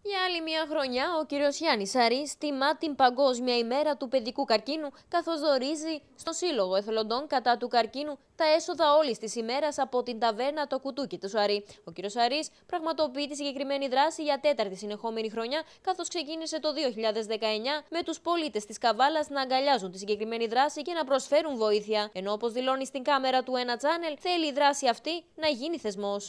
Για άλλη μια χρονιά, ο κύριος Γιάννης Σαρής τιμά την Παγκόσμια ημέρα του παιδικού καρκίνου, καθώς δωρίζει στον Σύλλογο Εθελοντών κατά του καρκίνου τα έσοδα όλης της ημέρας από την ταβέρνα Το Κουτούκι του Σαρή. Ο κύριος Σαρής πραγματοποιεί τη συγκεκριμένη δράση για τέταρτη συνεχόμενη χρονιά, καθώς ξεκίνησε το 2019 με τους πολίτες της Καβάλας να αγκαλιάζουν τη συγκεκριμένη δράση και να προσφέρουν βοήθεια. Ενώ, όπως δηλώνει στην κάμερα του Ένα Channel, θέλει η δράση αυτή να γίνει θεσμός.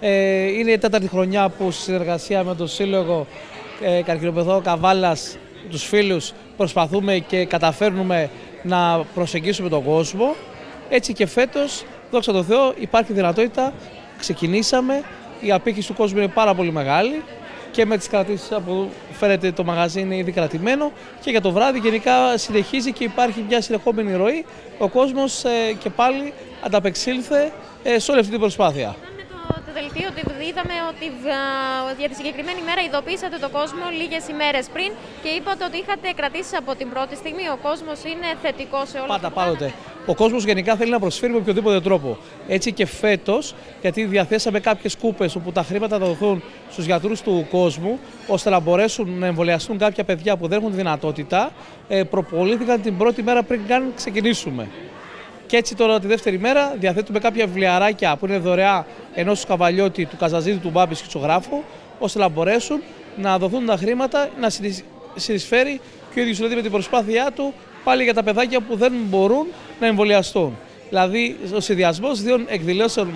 Είναι η τέταρτη χρονιά που στη συνεργασία με τον Σύλλογο Καρκινοπαιδών Καβάλας, τους φίλους, προσπαθούμε και καταφέρνουμε να προσεγγίσουμε τον κόσμο. Έτσι και φέτος, δόξα τω Θεώ, υπάρχει δυνατότητα. Ξεκινήσαμε, η απήχηση του κόσμου είναι πάρα πολύ μεγάλη και με τις κρατήσεις που φέρετε το μαγαζί είναι ήδη κρατημένο και για το βράδυ γενικά συνεχίζει και υπάρχει μια συνεχόμενη ροή. Ο κόσμος και πάλι ανταπεξήλθε σε όλη αυτή την προσπάθεια. Το δελτίο είδαμε ότι για τη συγκεκριμένη μέρα ειδοποίησατε τον κόσμο λίγες ημέρες πριν και είπατε ότι είχατε κρατήσει από την πρώτη στιγμή. Ο κόσμος είναι θετικός σε όλα Πάντοτε. Ο κόσμος γενικά θέλει να προσφέρει με οποιοδήποτε τρόπο. Έτσι και φέτος, γιατί διαθέσαμε κάποιες κούπες όπου τα χρήματα θα δοθούν στους γιατρούς του κόσμου, ώστε να μπορέσουν να εμβολιαστούν κάποια παιδιά που δεν έχουν τη δυνατότητα, προπολήθηκαν την πρώτη μέρα πριν καν ξεκινήσουμε. Και έτσι τώρα τη δεύτερη μέρα διαθέτουμε κάποια βιβλιαράκια που είναι δωρεά ενός του Καβαλιώτη, του Καζαζίδη, του Μπάμπη σκητσογράφου, ώστε να μπορέσουν να δοθούν τα χρήματα, να συνεισφέρει και ο ίδιος δηλαδή με την προσπάθειά του πάλι για τα παιδάκια που δεν μπορούν να εμβολιαστούν. Δηλαδή ο συνδυασμός δύο εκδηλώσεων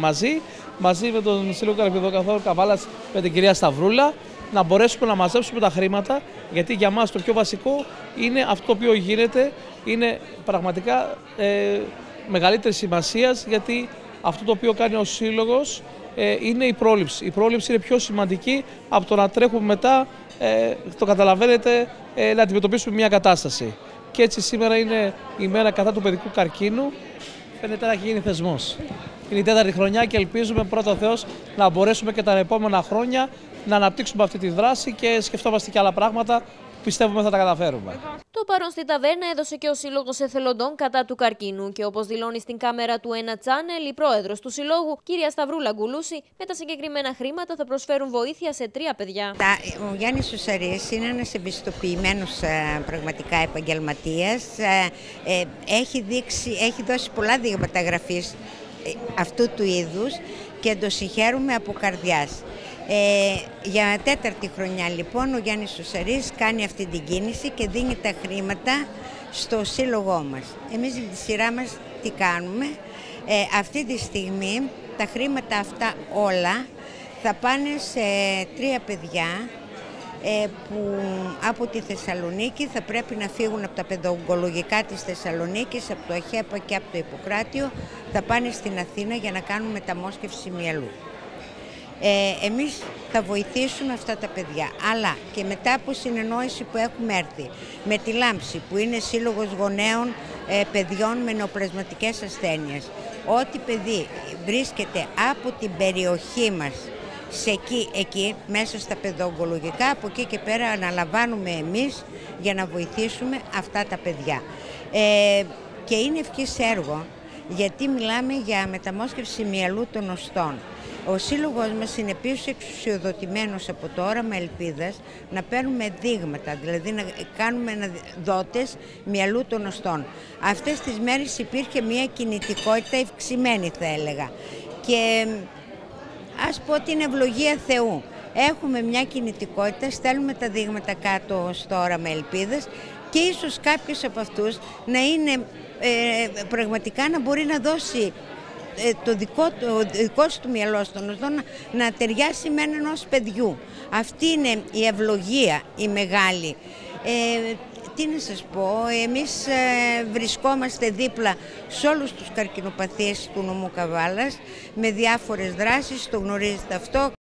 μαζί με τον Σύλλογο Καρκινοπαιδών Καβάλας, με την κυρία Σταυρούλα, να μπορέσουμε να μαζέψουμε τα χρήματα, γιατί για μας το πιο βασικό είναι αυτό το οποίο γίνεται, είναι πραγματικά μεγαλύτερη σημασία, γιατί αυτό το οποίο κάνει ο Σύλλογος είναι η πρόληψη. Η πρόληψη είναι πιο σημαντική από το να τρέχουμε μετά, το καταλαβαίνετε, να αντιμετωπίσουμε μια κατάσταση. Και έτσι σήμερα είναι η μέρα κατά του παιδικού καρκίνου, φαίνεται να έχει γίνει θεσμός. Είναι η τέταρτη χρονιά και ελπίζουμε πρώτα ο Θεός να μπορέσουμε και τα επόμενα χρόνια να αναπτύξουμε αυτή τη δράση και σκεφτόμαστε και άλλα πράγματα που πιστεύουμε θα τα καταφέρουμε. Το παρόν στην ταβέρνα έδωσε και ο Σύλλογος Εθελοντών κατά του καρκίνου και, όπως δηλώνει στην κάμερα του Ένα Channel, η πρόεδρος του Συλλόγου, κυρία Σταυρούλα Γκουλούση, με τα συγκεκριμένα χρήματα θα προσφέρουν βοήθεια σε 3 παιδιά. Ο Γιάννης ο Σαρής είναι ένας ευαισθητοποιημένος πραγματικά επαγγελματίας. Έχει δώσει πολλά δείγματα γραφής αυτού του είδους και το συγχαίρουμε από καρδιάς. Για τέταρτη χρονιά λοιπόν ο Γιάννης ο Σαρής κάνει αυτή την κίνηση και δίνει τα χρήματα στο σύλλογό μας. Εμείς με τη σειρά μας τι κάνουμε? Αυτή τη στιγμή τα χρήματα αυτά όλα θα πάνε σε 3 παιδιά που από τη Θεσσαλονίκη θα πρέπει να φύγουν από τα παιδοογκολογικά της Θεσσαλονίκης, από το ΑΧΕΠΑ και από το Ιπποκράτιο, θα πάνε στην Αθήνα για να κάνουν μεταμόσχευση μυαλού. Εμείς θα βοηθήσουμε αυτά τα παιδιά, αλλά και μετά από συνεννόηση που έχουμε έρθει με τη Λάμψη, που είναι Σύλλογος Γονέων Παιδιών με Νεοπλασματικές Ασθένειες, ό,τι παιδί βρίσκεται από την περιοχή μας εκεί μέσα στα παιδοογκολογικά, από εκεί και πέρα αναλαμβάνουμε εμείς για να βοηθήσουμε αυτά τα παιδιά. Και είναι ευχής έργο, γιατί μιλάμε για μεταμόσχευση μυαλού των οστών. Ο σύλλογος μας είναι επίσης εξουσιοδοτημένος από τώρα με ελπίδας να παίρνουμε δείγματα, δηλαδή να κάνουμε δότες μυαλού των οστών. Αυτές τις μέρες υπήρχε μια κινητικότητα ευξημένη, θα έλεγα, και ας πω την ευλογία Θεού. Έχουμε μια κινητικότητα, στέλνουμε τα δείγματα κάτω τώρα με ελπίδες και ίσως κάποιος από αυτούς να είναι πραγματικά να μπορεί να δώσει το δικό σου του μυαλό στον οστό να ταιριάσει με ενός παιδιού. Αυτή είναι η ευλογία η μεγάλη. Τι να σας πω, εμείς βρισκόμαστε δίπλα σε όλους τους καρκινοπαθείς του νομού Καβάλας με διάφορες δράσεις, το γνωρίζετε αυτό.